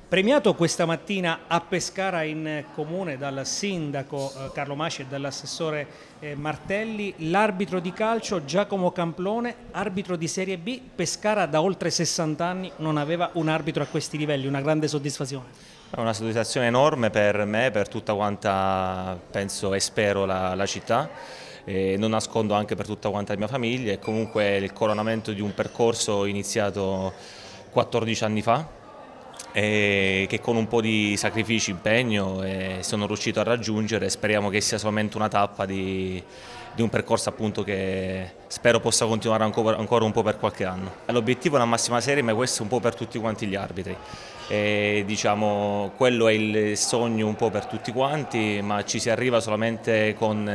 Premiato questa mattina a Pescara in comune dal sindaco Carlo Masci e dall'assessore Martelli, l'arbitro di calcio Giacomo Camplone, arbitro di Serie B. Pescara da oltre 60 anni non aveva un arbitro a questi livelli, una grande soddisfazione. È una soddisfazione enorme per me, per tutta quanta, penso e spero, la città. Non nascondo anche per tutta quanta la mia famiglia. È comunque il coronamento di un percorso iniziato 14 anni fa e che con un po' di sacrifici, impegno sono riuscito a raggiungere. Speriamo che sia solamente una tappa di un percorso appunto che spero possa continuare ancora un po' per qualche anno. L'obiettivo è la massima serie, ma questo è un po' per tutti quanti gli arbitri. Diciamo, quello è il sogno un po' per tutti quanti, ma ci si arriva solamente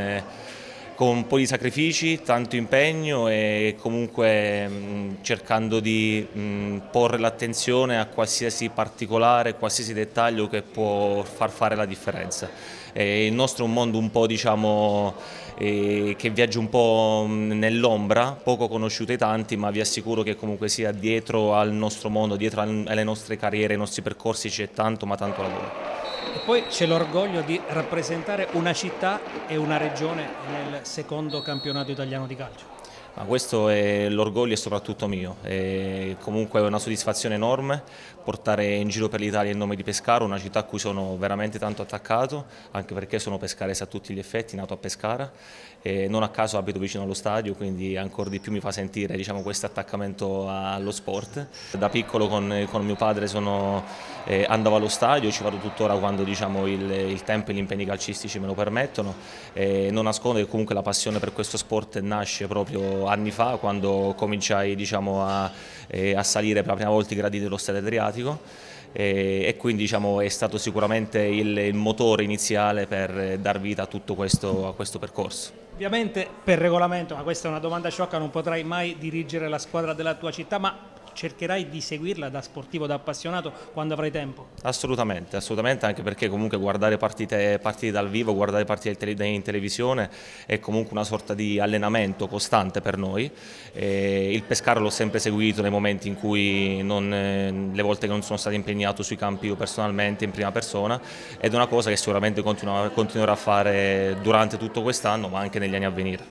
con un po' di sacrifici, tanto impegno e comunque cercando di porre l'attenzione a qualsiasi particolare, qualsiasi dettaglio che può far fare la differenza. Il nostro è un mondo un po', diciamo, che viaggia un po' nell'ombra, poco conosciuto ai tanti, ma vi assicuro che comunque sia dietro al nostro mondo, dietro alle nostre carriere, ai nostri percorsi c'è tanto ma tanto lavoro. E poi c'è l'orgoglio di rappresentare una città e una regione nel secondo campionato italiano di calcio. Ma questo è l'orgoglio, è soprattutto mio, comunque è una soddisfazione enorme portare in giro per l'Italia il nome di Pescara, una città a cui sono veramente tanto attaccato, anche perché sono pescarese a tutti gli effetti, nato a Pescara, e non a caso abito vicino allo stadio, quindi ancora di più mi fa sentire, diciamo, questo attaccamento allo sport. Da piccolo con mio padre andavo allo stadio, ci vado tuttora quando, diciamo, il tempo e gli impegni calcistici me lo permettono. Non nascondo che comunque la passione per questo sport nasce proprio anni fa, quando cominciai, diciamo, a salire per la prima volta i gradi dello Stadio Adriatico e quindi, diciamo, è stato sicuramente il motore iniziale per dar vita a tutto a questo percorso. Ovviamente per regolamento, ma questa è una domanda sciocca, non potrai mai dirigere la squadra della tua città, ma cercherai di seguirla da sportivo, da appassionato quando avrai tempo? Assolutamente, assolutamente, anche perché comunque guardare partite dal vivo, guardare partite in televisione è comunque una sorta di allenamento costante per noi. Il Pescara l'ho sempre seguito nei momenti in cui le volte che non sono stato impegnato sui campi io personalmente in prima persona, ed è una cosa che sicuramente continuerò a fare durante tutto quest'anno ma anche negli anni a venire.